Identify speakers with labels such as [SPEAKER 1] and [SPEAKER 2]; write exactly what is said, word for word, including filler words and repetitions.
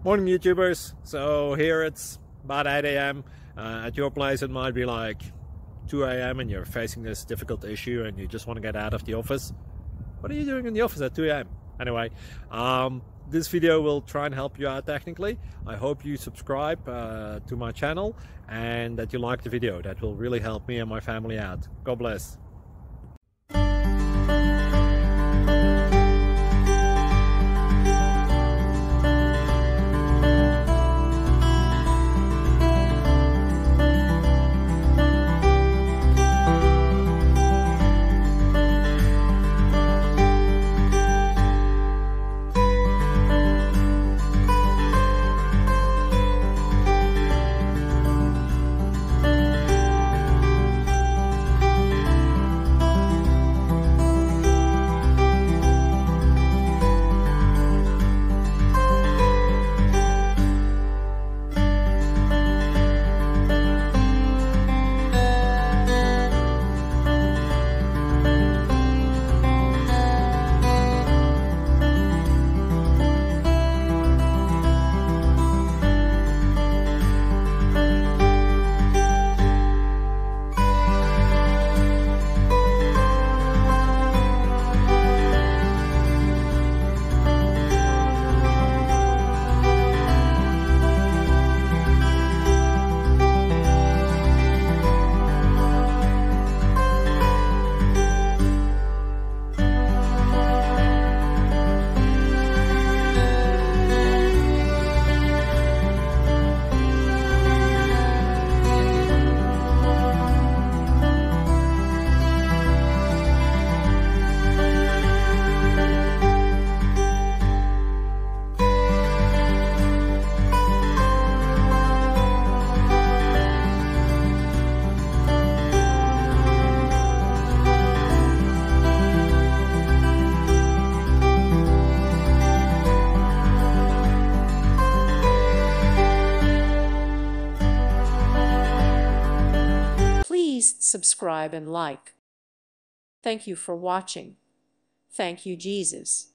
[SPEAKER 1] Morning YouTubers. So here it's about eight A M Uh, at your place it might be like two A M and you're facing this difficult issue and you just want to get out of the office. What are you doing in the office at two A M? Anyway, um, this video will try and help you out technically. I hope you subscribe uh, to my channel and that you like the video. That will really help me and my family out. God bless.
[SPEAKER 2] Please subscribe and like. Thank you for watching. Thank you, Jesus.